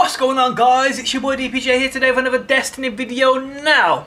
What's going on, guys? It's your boy DPJ here today with another Destiny video now.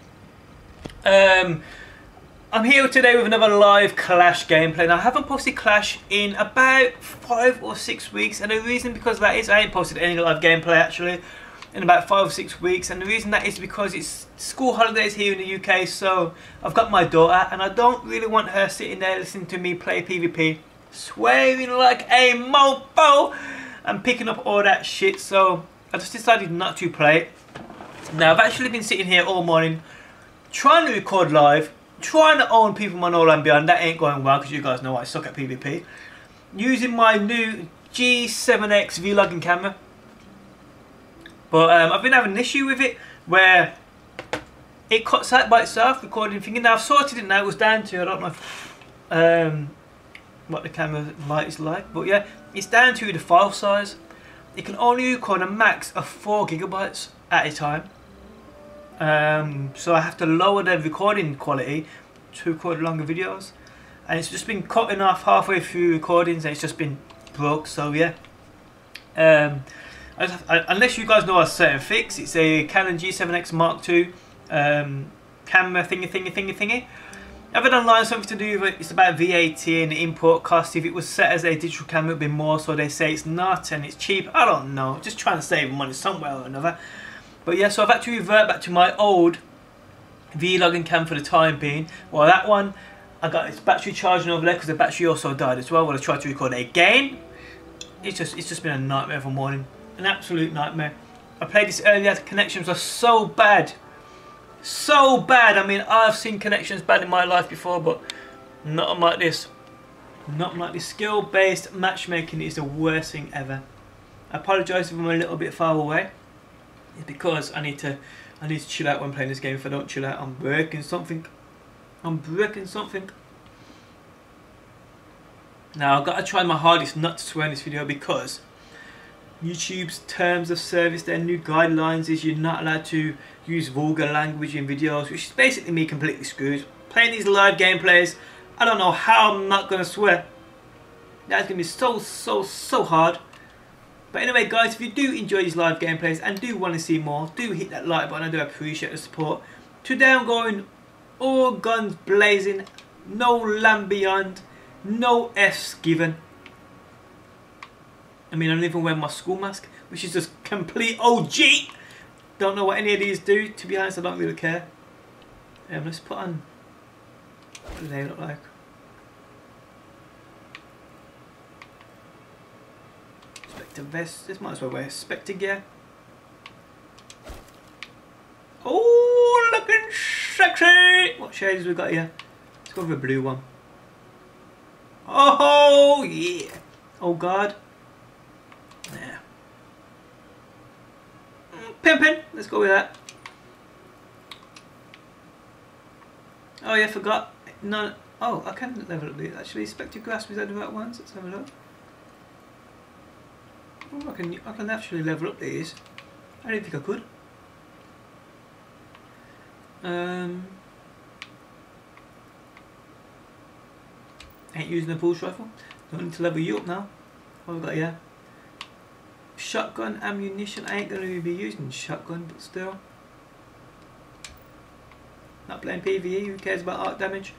I'm here today with another live Clash gameplay. Now, I haven't posted Clash in about 5 or 6 weeks, and the reason because of that is I ain't posted any live gameplay actually in about 5 or 6 weeks, and the reason that is because it's school holidays here in the UK, so I've got my daughter and I don't really want her sitting there listening to me play PvP, swearing like a mofo and picking up all that shit, so I just decided not to play it. Now, I've actually been sitting here all morning trying to record live, trying to own people on All and Beyond. That ain't going well because you guys know I suck at PvP. Using my new G7X vlogging camera. But I've been having an issue with it where it cuts out by itself, recording thinking. Now I've sorted it now, it was down to, I don't know if, what the camera light is like, but yeah, it's down to the file size. It can only record a max of 4 GB at a time. So I have to lower the recording quality to record longer videos, and it's just been cutting off halfway through recordings and it's just been broke, so yeah. Unless you guys know a certain fix, it's a Canon G7X Mark II camera thingy. I've read online something to do with it. It's about VAT and the import cost. If it was set as a digital camera, it would be more, so they say it's not and it's cheap. I don't know, just trying to save money somewhere or another. But yeah, so I've had to revert back to my old vlogging cam for the time being. Well, that one, I got its battery charging over there because the battery also died as well when I tried to record it again. It's just been a nightmare of a morning. An absolute nightmare. I played this earlier, the connections are so bad. So bad. I mean, I've seen connections bad in my life before, but not like this. Not like this. Skill-based matchmaking is the worst thing ever. I apologise if I'm a little bit far away. It's because I need to chill out when playing this game. If I don't chill out, I'm breaking something. I'm breaking something. Now, I've got to try my hardest not to swear in this video because YouTube's terms of service, their new guidelines is you're not allowed to use vulgar language in videos, which is basically me completely screwed. Playing these live gameplays, I don't know how I'm not going to swear. That's going to be so hard. But anyway, guys, if you do enjoy these live gameplays and do want to see more, do hit that like button. I do appreciate the support. Today I'm going all guns blazing, no land beyond, no F's given. I mean, I'm even wearing my school mask, which is just complete OG. Don't know what any of these do. To be honest, I don't really care. Let's put on, what do they look like? Spectre vest. This might as well wear Spectre gear. Oh, looking sexy. What shades we got here? Let's go with a blue one. Oh yeah. Oh god. Yeah. Pimpin'. Let's go with that. Oh yeah, forgot. No. Oh, I can level up these. Actually, Spectre Grasp, is that the right ones? Let's have a look. Oh, I can actually level up these. I didn't think I could. Ain't using a pulse rifle. Don't need to level you up now. What have we got here? Shotgun ammunition. I ain't going to be using shotgun, but still. Not playing PvE. Who cares about arc damage?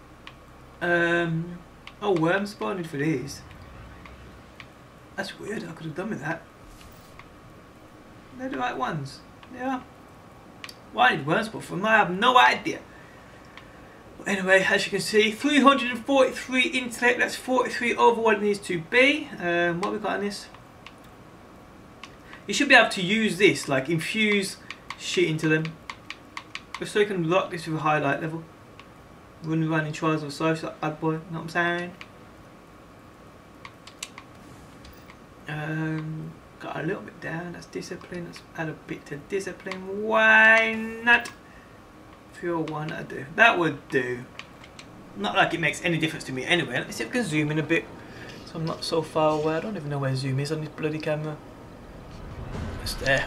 Oh, worm spawning for these. That's weird. I could have done with that. They're the right ones. Yeah. Why I need worm spawn for them? I have no idea. But anyway, as you can see, 343 intellect. That's 43 over what it needs to be. What have we got on this? You should be able to use this, like infuse shit into them. Just so you can lock this with a highlight level. Run around in Trials of Osiris like bad boy, you know what I'm saying? Got a little bit down, that's discipline, let's add a bit to discipline. Why not? 301, that'd do. That would do. Not like it makes any difference to me anyway. Let me see if I can zoom in a bit so I'm not so far away. I don't even know where zoom is on this bloody camera. It's there.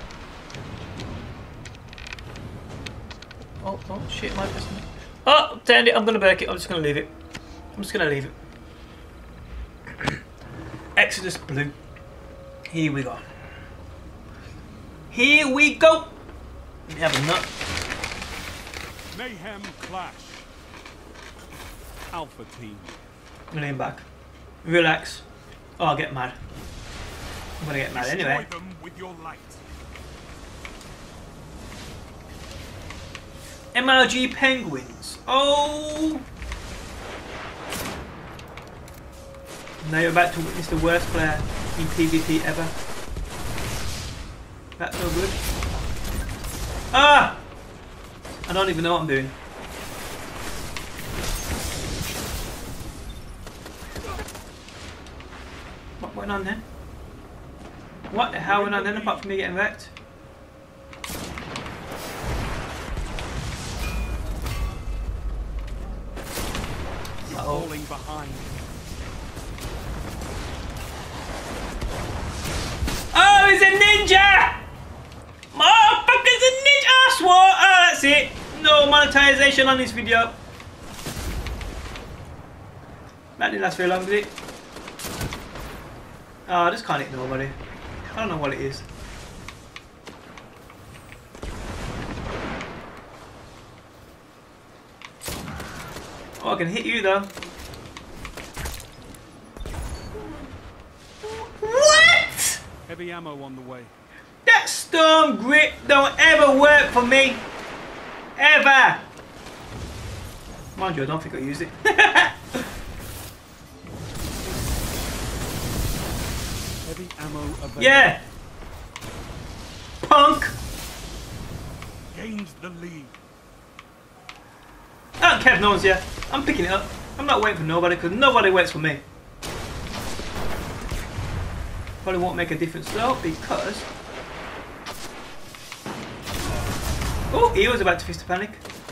Oh shit, my person. Oh, turned it. I'm gonna break it. I'm just gonna leave it. I'm just gonna leave it. Exodus Blue. Here we go. Here we go. Let me have a nut. Mayhem Clash. Alpha Team. I'm gonna lean back. Relax. Oh, I'll get mad. I'm gonna get mad anyway. Destroy them with your light. MLG Penguins. Oh! Now you're about to witness the worst player in PvP ever. That's no good. Ah! I don't even know what I'm doing. What went on then? What the hell went on then apart from me getting wrecked? Falling behind. Oh, he's a ninja! Motherfucker's a ninja! I swore! Oh, that's it. No monetization on this video. That didn't last very long, did it? Oh, I just can't hit nobody. I don't know what it is. Oh, I can hit you though. What? Heavy ammo on the way. That storm grip don't ever work for me. Ever. Mind you, I don't think I use it. Heavy ammo available. Yeah. Punk. Gains the lead. I don't care if no one's here. I'm picking it up. I'm not waiting for nobody because nobody waits for me. Probably won't make a difference though because... Oh, he was about to fist a panic.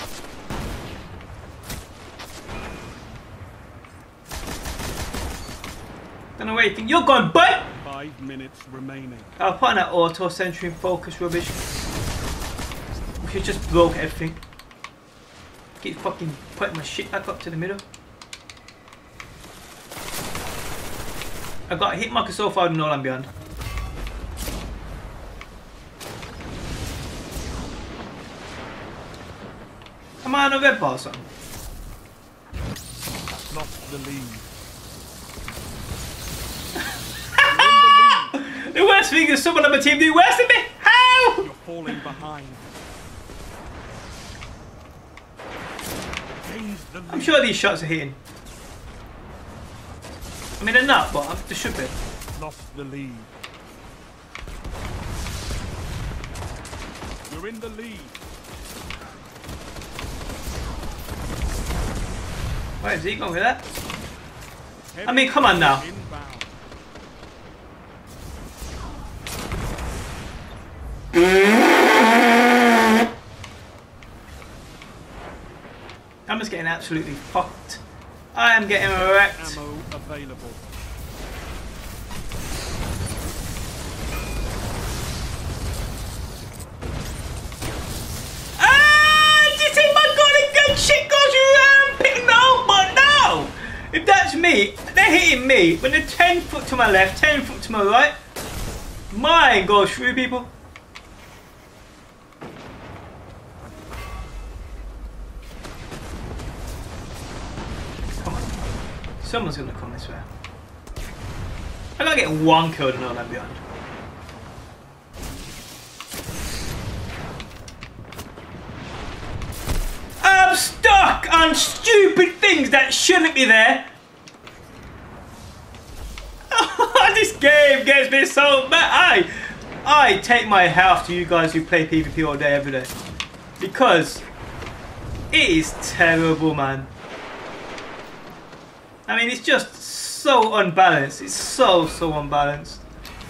Don't know where you think you're going, bud! 5 minutes remaining. I'll put on that auto centering focus rubbish. Which just broke everything. Keep fucking putting my shit back up to the middle. I've got a hit marker so far, no land beyond. Am I on a red bar or something? Lost the lead. The worst thing is someone on my team doing worse than me! How? You're falling behind. Gains the lead. I'm sure these shots are hitting. I mean, they're not, but they should be. Lost the lead. You're in the lead. Where is he going with that? Heavy I mean, come on now. inbound. I'm just getting absolutely fucked. I am getting wrecked. Ammo available. Ah! Do you see my golden gun shit goes ramping? No, but no! If that's me, they're hitting me when they're 10 foot to my left, 10 foot to my right. Mine goes through people. Come on. Someone's gonna come this way. I gotta get one kill to know that beyond. I'm stuck on stupid things that shouldn't be there. This game gets me so mad. I take my hat off to you guys who play PvP all day, every day. Because it is terrible, man. I mean, it's just so unbalanced. It's so unbalanced.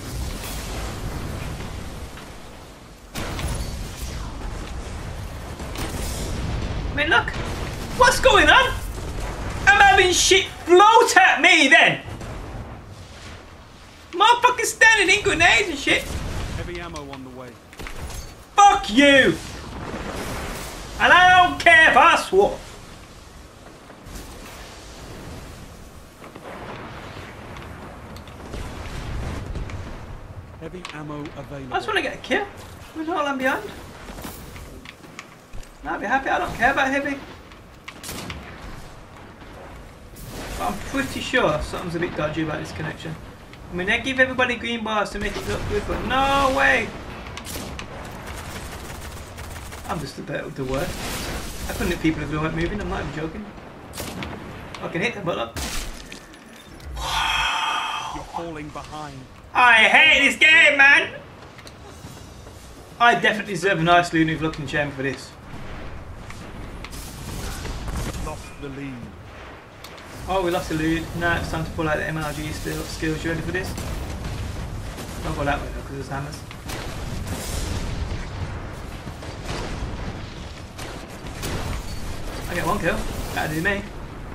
I mean, look. What's going on? I'm having shit float at me then. Motherfuckers standing in grenades and shit. Heavy ammo on the way. Fuck you. And I don't care if I swore. Heavy ammo available. I just want to get a kill. We're not land behind. No, I'll be happy. I don't care about heavy. But I'm pretty sure something's a bit dodgy about this connection. I mean, they give everybody green bars to make it look good, but no way! I'm just a bit of the worst. I couldn't hit people if they weren't moving, I'm not even joking. I can hit them, but look. You're falling behind. I hate this game, man! I definitely deserve a nice Lunar looking chamber for this. Lost the lead. Oh, we lost the lead. Now it's time to pull out the MLG skills. You ready for this? Don't go that way though, because there's hammers. I get one kill. That'll do me.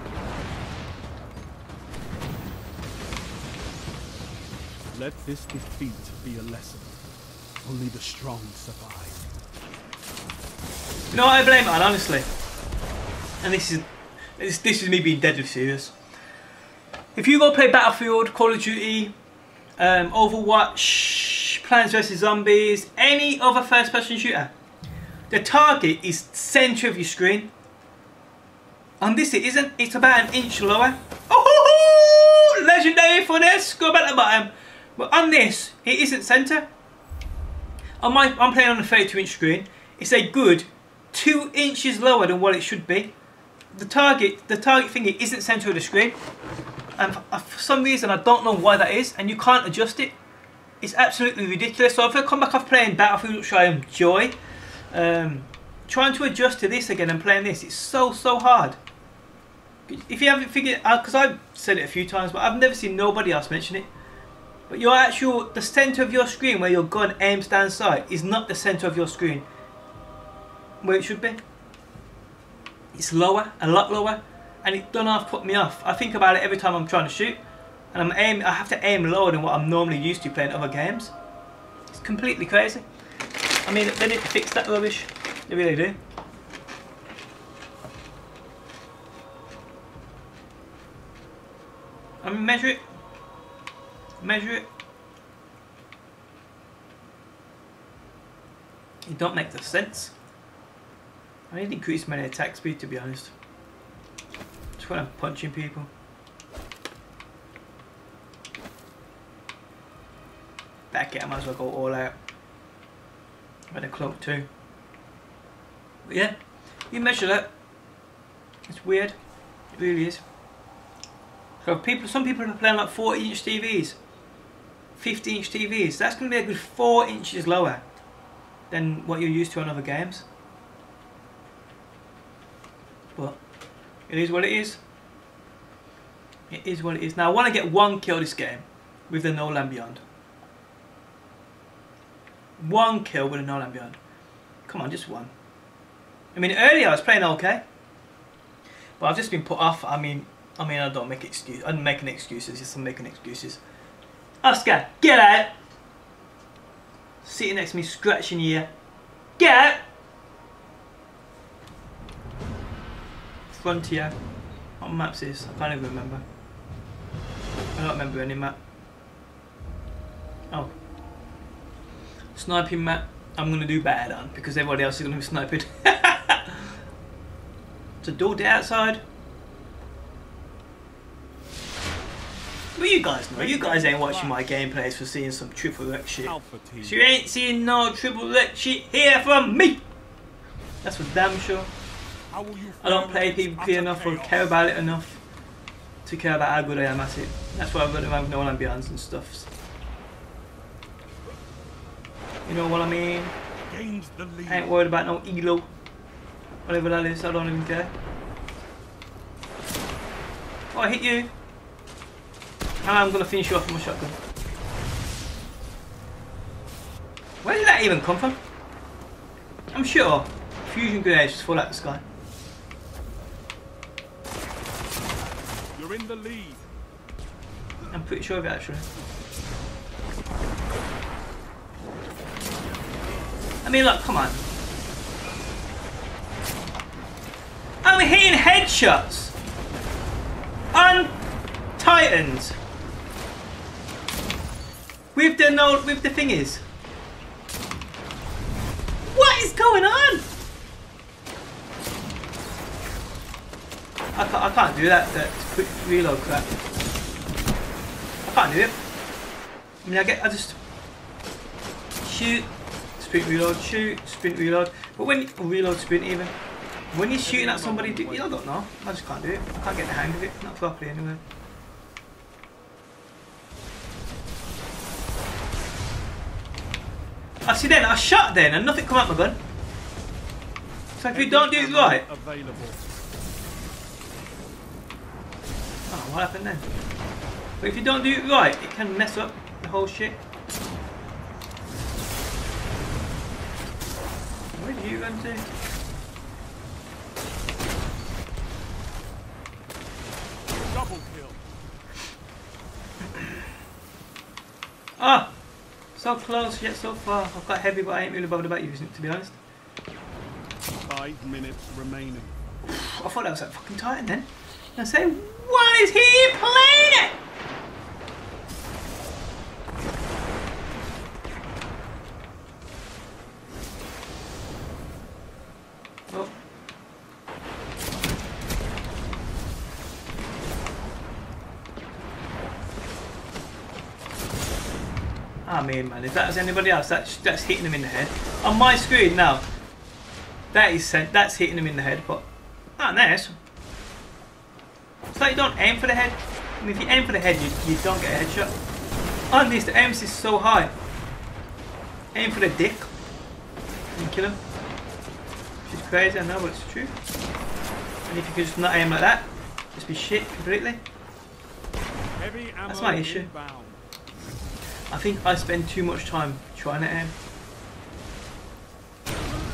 Let this defeat be a lesson. Only the strong survive. You know what I blame it on, honestly? And this is me being deadly serious. If you go play Battlefield, Call of Duty, Overwatch, Plants vs Zombies, any other first-person shooter, the target is centre of your screen. On this it isn't. It's about an inch lower. Oh, legendary for this. Go back to the bottom. But on this, it isn't centre. I'm playing on a 32-inch screen. It's a good 2 inches lower than what it should be. The target thingy isn't centre of the screen, and for some reason I don't know why that is, and you can't adjust it. It's absolutely ridiculous. So if I come back off playing Battlefield, which I enjoy, trying to adjust to this again and playing this, it's so hard. If you haven't figured it out, because I've said it a few times, but I've never seen nobody else mention it. But the centre of your screen where your gun aims down sight is not the centre of your screen where it should be. It's lower, a lot lower, and it don't half put me off. I think about it every time I'm trying to shoot, and I have to aim lower than what I'm normally used to playing other games. It's completely crazy. I mean, they need to fix that rubbish. They really do. I mean, measure it. Measure it. It don't make the sense. I need to increase my attack speed, to be honest. Just when I'm punching people. Back it, I might as well go all out. With a cloak too. But yeah, you measure that. It's weird. It really is. So some people are playing like 40-inch TVs, 50-inch TVs. That's going to be a good 4 inches lower than what you're used to on other games. But it is what it is. It is what it is. Now I want to get one kill this game with the No Land Beyond. One kill with a No Land Beyond. Come on, just one. I mean, earlier I was playing okay, but I've just been put off. I mean, I don't make excuses. I'm making excuses. Yes, I'm making excuses. Oscar, get out! Sitting next to me, scratching your ear. Get out! Frontier. What map's this? I can't even remember. I don't remember any map. Oh. Sniping map. I'm going to do bad on because everybody else is going to be sniping. It's a door day outside. Well, you guys know. You guys ain't watching my gameplays for seeing some triple X shit. So you ain't seeing no triple X shit here from me. That's for damn sure. I don't play PvP enough or care about it enough to care about how good I am at it. That's why I've got to have No Land Beyonds and stuff. You know what I mean? I ain't worried about no ELO. Whatever that is, I don't even care. Oh, I hit you. And I'm going to finish you off with my shotgun. Where did that even come from? I'm sure fusion grenades just fall out of the sky. You're in the lead. I'm pretty sure of it actually. I mean, look, come on. I'm hitting headshots on Titans with the thingies. What is going on? I can't do that quick reload crap. I can't do it. I mean, I just shoot, sprint reload, shoot, sprint reload. But when reload, sprint even. When you're shooting at somebody, I don't know. I just can't do it. I can't get the hang of it. Not properly anyway. I see then, I shot then and nothing come out my gun. So if you don't do it right. Oh, what happened then? But if you don't do it right, it can mess up the whole shit. Where did you run to? Double kill. Ah! So close yet so far. I've got heavy, but I ain't really bothered about using it, to be honest. 5 minutes remaining. I thought that was that fucking Titan then. And I say, why is he playing it? Oh. I mean, man, if that was anybody else, that's hitting them in the head. On my screen now, that's hitting them in the head, but not nice. It's like you don't aim for the head. I mean, if you aim for the head, you don't get a headshot. On this, the aim is so high. Aim for the dick and kill him. Which is crazy, I know, but it's true. And if you could just not aim like that, just be shit completely. That's my issue. Inbound. I think I spend too much time trying to aim. 2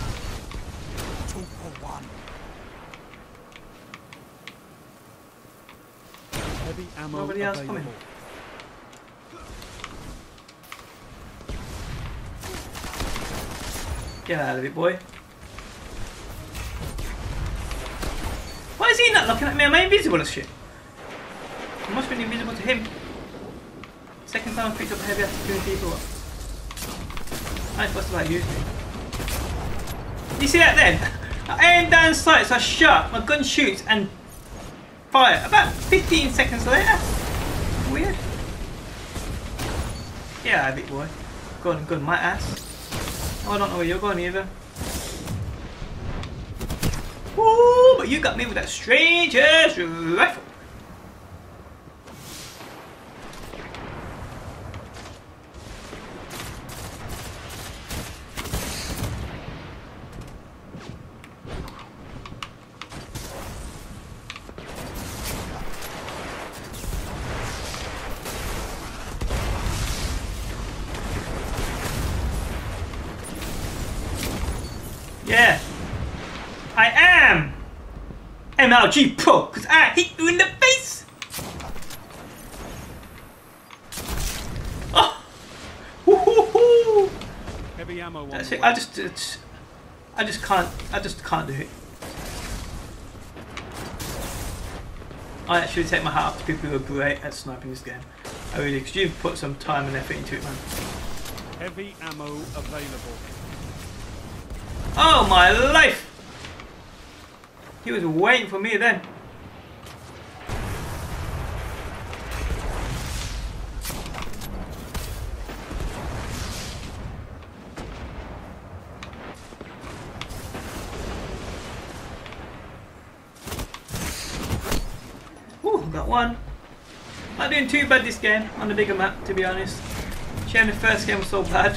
for 1. Heavy ammo Nobody else available. coming. Get out of it, boy. Why is he not looking at me? Am I invisible as shit? I must have been invisible to him. Second time I picked up a heavy after 2 people. I ain't supposed to like use me. You see that then? I aim down sight, so I shot, my gun shoots and fire. About 15 seconds later. Weird. Yeah, a bit boy. Go on, gun my ass. Oh, I don't know where you're going either. Woo! But you got me with that strange ass rifle. Yeah, I am MLG Pro because I hit you in the face. Oh, woo-hoo-hoo. Heavy ammo. That's it. I just can't do it. I actually take my hat off to people who are great at sniping this game. I really, because you've put some time and effort into it, man. Heavy ammo available. Oh my life! He was waiting for me then. Ooh, got one. Not doing too bad this game on the bigger map, to be honest. Shame the first game was so bad.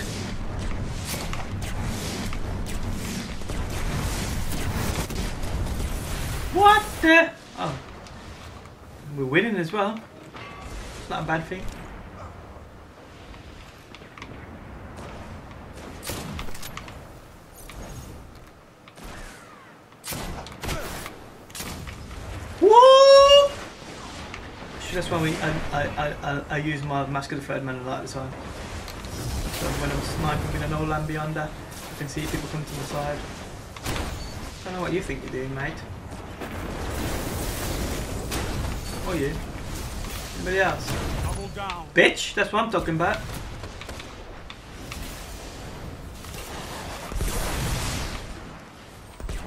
What the? Oh. We're winning as well. It's not a bad thing. Woo! That's why I use my Mask of the Third Man a lot of the time. So when I'm sniping in an old land beyonder, I can see people come to the side. I don't know what you think you're doing, mate. Or you. Anybody else? Double down. Bitch, that's what I'm talking about.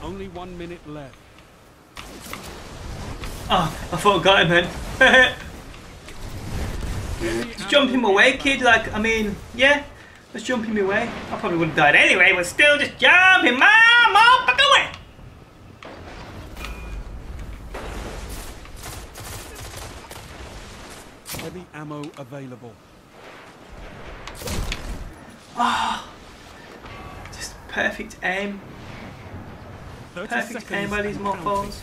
Only 1 minute left. Oh, I thought I got him then. Just jump him away, kid. Like, I mean, yeah. Just jump him away. I probably would have died anyway, but still, just jump him, motherfucker away. Heavy ammo available. Oh, just perfect aim. 30 Perfect aim by seconds these and counting. mothballs.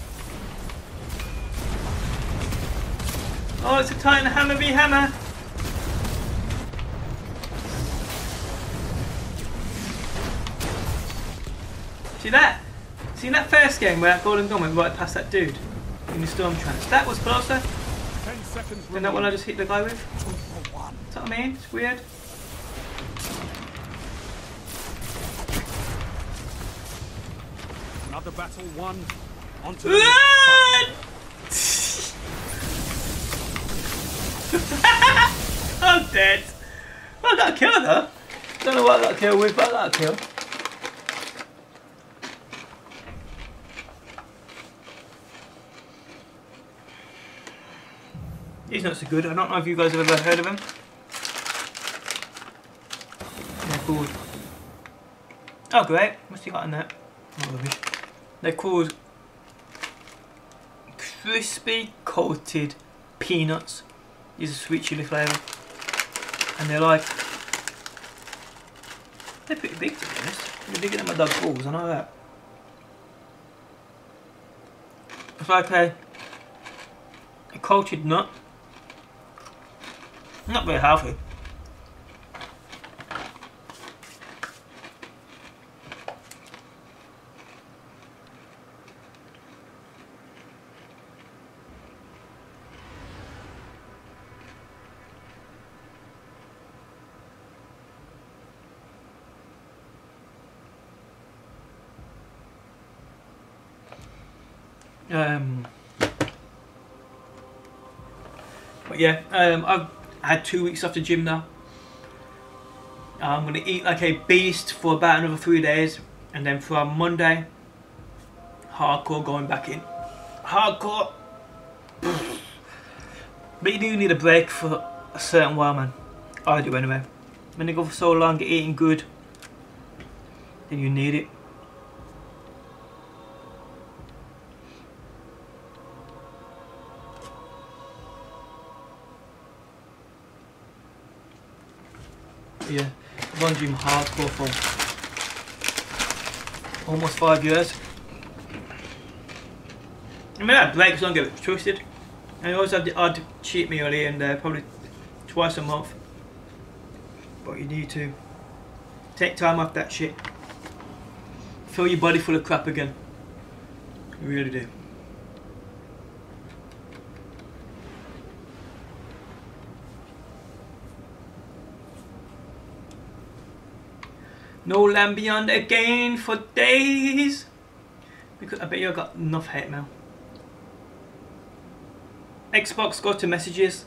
Oh, it's a Titan Hammer v Hammer. See that? See that first game where that golden gun went right past that dude in the storm trance? That was closer 10 seconds than that one I remaining. just hit the guy with. 2 for 1. Is that what I mean? It's weird. Another battle won. On to the next fight. Run! I'm dead. Well, I got a kill though. Don't know what I got a kill with, but I got a kill. He's not so good. I don't know if you guys have ever heard of him. They're called... Oh great, what's he got in that? Oh, rubbish. They're called crispy coated peanuts. These are sweet chili flavour. And they're like... They're pretty big to be honest. They're bigger than my dog's balls, I know that. It's like a coated nut. Not very healthy. But yeah, I've had 2 weeks off the gym now. I'm going to eat like a beast for about another 3 days, and then from Monday, hardcore going back in. Hardcore! But you do need a break for a certain while, man. I do anyway. When you go for so long eating good, then you need it. Yeah, I've been gym hardcore for almost 5 years. I mean, I have breaks, don't get it twisted. And I always have the odd cheat meal here and there, probably twice a month. But you need to take time off that shit. Fill your body full of crap again. You really do. No Land Beyond again for days. Because I bet you got enough hate mail. Xbox, go to messages.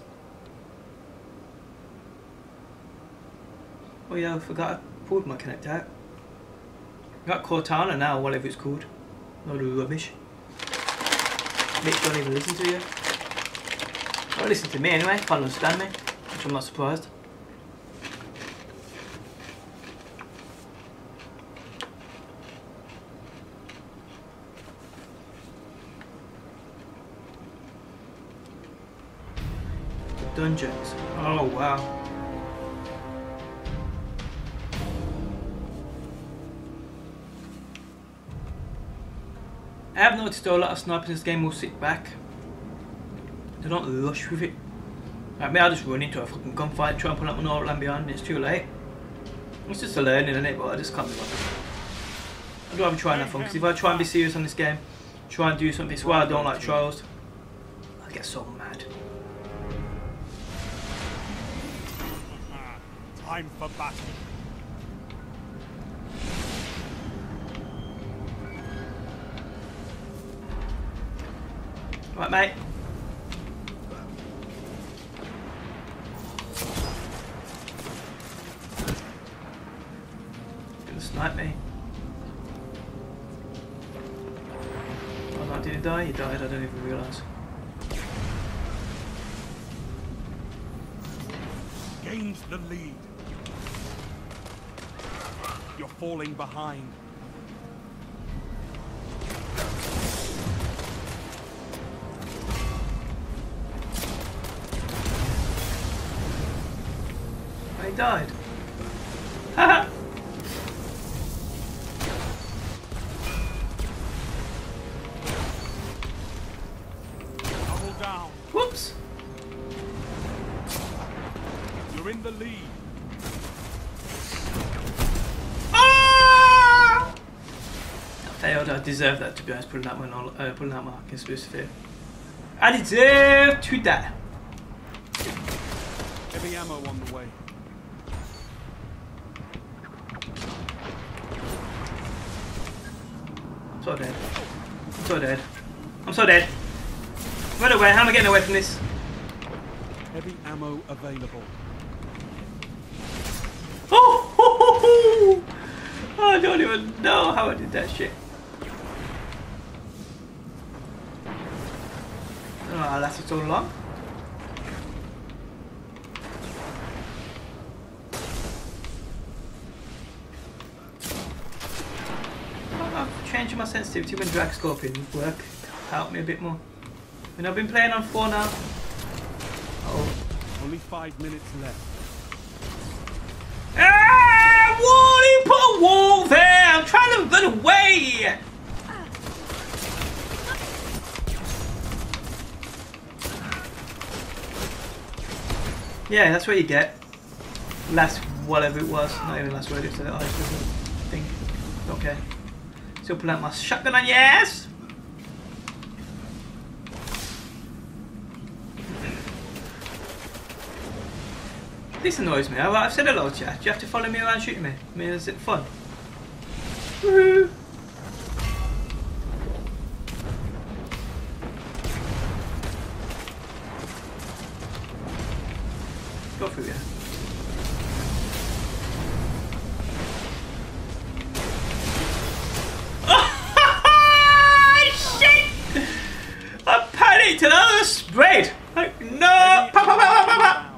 Oh yeah, I forgot I pulled my Connect out. Got Cortana now, whatever it's called. Load of rubbish. Bitch don't even listen to you. Don't listen to me anyway, can't understand me. Which I'm not surprised. Dungeons. Oh wow. I have noticed though, a lot of snipers in this game will sit back. They don't rush with it. Like me, I just run into a fucking gunfight, try and pull up my No Land Beyond, and it's too late. It's just a learning, isn't it? But I just can't be bothered. I'd rather try and have fun, because if I try and be serious on this game, try and do something, it's why I don't like trials. I get so mad. Time for battle. Right, mate. Gonna snipe me. die? He died, I don't even realise. Gains the lead. You're falling behind. He died. Haha! Double down. Whoops! You're in the lead. Ah! I failed. I deserve that, to be honest, pulling out my conspiracy theory. I deserve to die. Heavy ammo on the way. I'm so dead. I'm so dead. I'm so dead. Run away. How am I getting away from this? Heavy ammo available. Oh! I don't even know how I did that shit. I don't know how it lasted so long. I'm changing my sensitivity when drag scoping work. Help me a bit more. I mean, I've been playing on 4 now. Oh. Only 5 minutes left. Ah! Wall! He put a wall there! I'm trying to run away! Yeah, that's what you get. Last whatever it was. Not even last word, it's the ice thing. Okay. So pull out my shotgun on your ass! This annoys me. I've said hello, chat. Do you have to follow me around shooting me? I mean, is it fun? Woohoo! Go through here. Oh, shit! I panicked and I was sprayed! Like, no! Pop, pop, pop, pop, pop.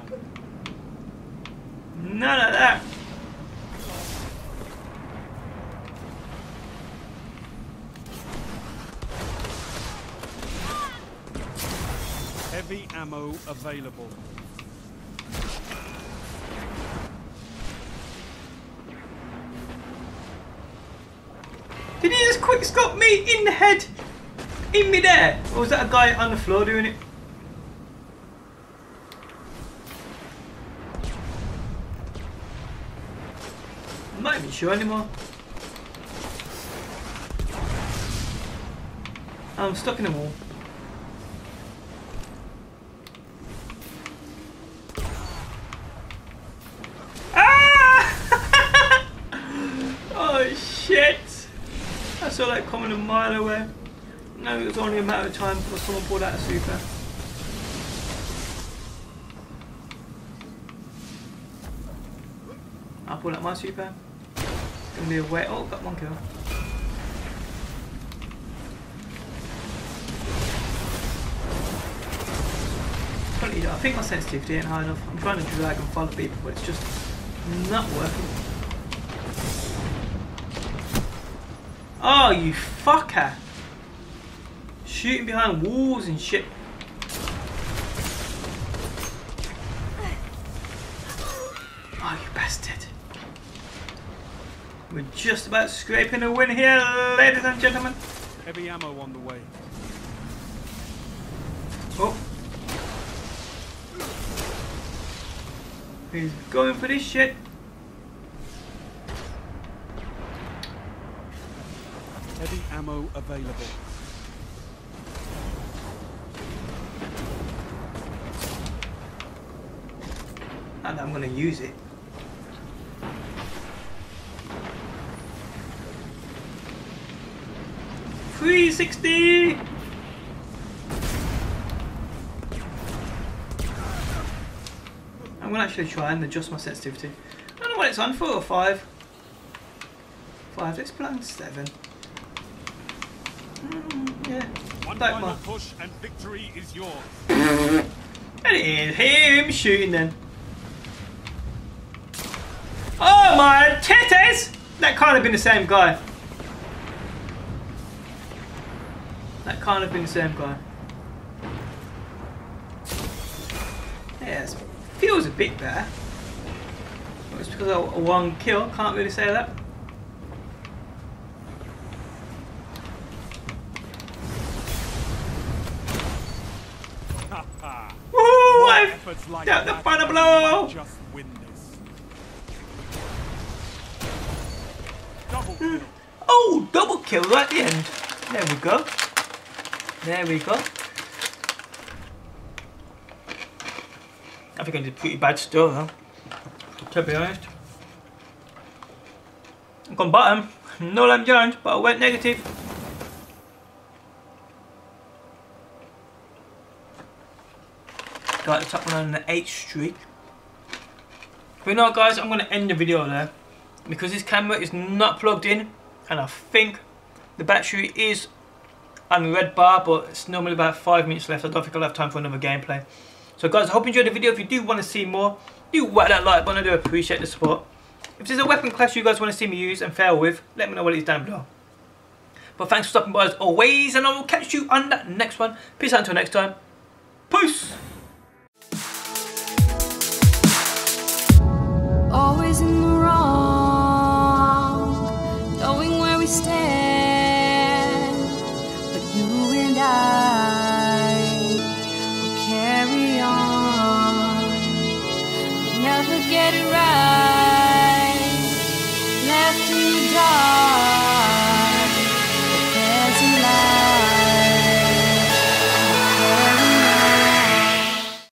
None of that. Heavy ammo available. Did he just quick scope me in the head? In midair? Or was that a guy on the floor doing it? I'm not even sure anymore. I'm stuck in a wall. Ah! Oh shit! I saw that coming a mile away. No, it was only a matter of time before someone pulled out a super. I'll pull out my super. It's gonna be a wait. Oh, got one kill. I think my sensitivity ain't high enough. I'm trying to drag and follow people, but it's just not working. Oh, you fucker! Shooting behind walls and shit. Oh, you bastard. We're just about scraping a win here, ladies and gentlemen. Heavy ammo on the way. Oh. He's going for this shit. Heavy ammo available. And I'm gonna use it. $360. I'm gonna actually try and adjust my sensitivity. I don't know what it's on, 4 or 5. 5, let's put it on 7. Yeah. One Don't final mind. push and victory is yours. And it is him shooting then. Oh my titties! That can't have been the same guy. That can't have been the same guy. Yes, feels a bit better. It's because of one kill, can't really say that. Woohoo! I've got the final blow! Just win this. Double kill. Oh, double kill right at the end. There we go. There we go. I think I did pretty bad still though, to be honest. I've gone bottom. No Lamb Jones, but I went negative. Got the top one on the 8th streak. But you know what guys, I'm going to end the video there. Because this camera is not plugged in. And I think the battery is on the red bar, but it's normally about 5 minutes left. I don't think I'll have time for another gameplay. So guys, I hope you enjoyed the video. If you do want to see more, do whack that like button. I do appreciate the support. If there's a weapon class you guys want to see me use and fail with, let me know what it is down below. But thanks for stopping by as always, and I will catch you on that next one. Peace out until next time. Peace! Always in the wrong, knowing where we stand, but you and I will carry on. We never get it right.